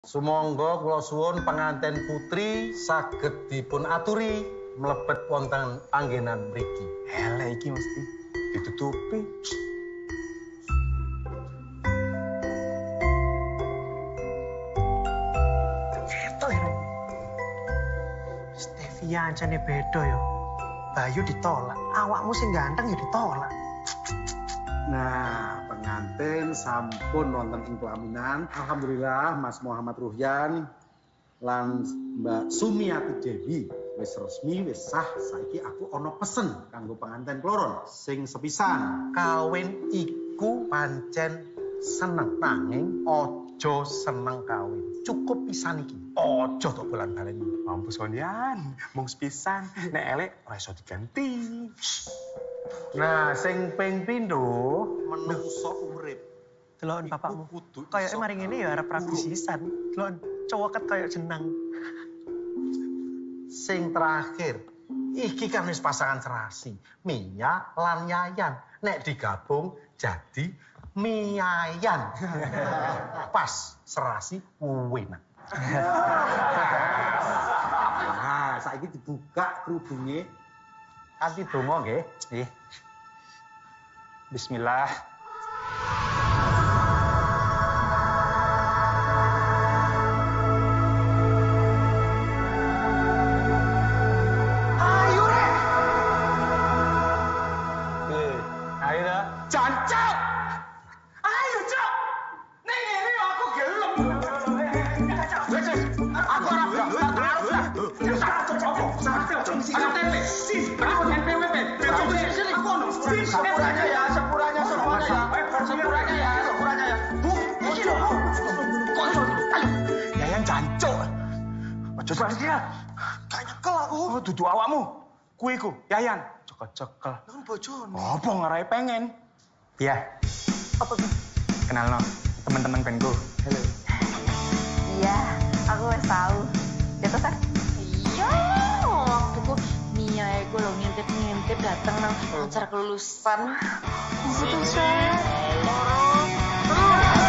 Sumangga kula suwun penganten putri saged dipun aturi mlebet wonten panggenan mriki. Elek iki mesti ditutupi. Ketok ya. Stevia ancane beda ya. Bayu ditolak, awakmu sing ganteng ya ditolak. Nah, pengantin sampun wonten ing pelaminan. Alhamdulillah Mas Muhammad Ruhyan lan Mbak Sumiati Dewi wis resmi, wis sah. Saiki aku ana pesen kanggo pengantin kloron sing sepisan. Kawin iku pancen seneng nanging aja seneng kawin. Cukup pisan iki. Aja tok bolan-baleni. Mampus kondian, mung sepisan. Nek elek ora iso diganti. Nah, sing ping pindho menungso urip. Delokon bapakmu. Kudu Kayake mari ngene ya arep rabi sisan. Delokon cowoket kaya jenang. Sing terakhir, iki kan wis pasangan serasi, Mia lan Yayan. Nek digabung jadi Miayan. Pas serasi enak. Nah, saiki dibuka kerudunge. Kanthi donga nggih. Nggih. Bismillah. Ayo rek. Ayo dah. Jancuk. Ayo, Cuk. Ning ngene aku gelem. Wes, aku ora berangkat arep lah. Sepuranya ya. Yayan jancuk. Aja sak dia. Gak nyekel aku. Oh, dudu awakmu. Kuwi ku, Yayan. Cekel-cekel. Kan bojone. Apa ngarai pengen? Iya, Apa tuh? kenal no. Teman-teman penku. Halo. Iya, aku wis tahu. Ya terus kan? Iya, waktu ku Mia gue lo ngintip datang nang acara kelulusan. Betul, Seth.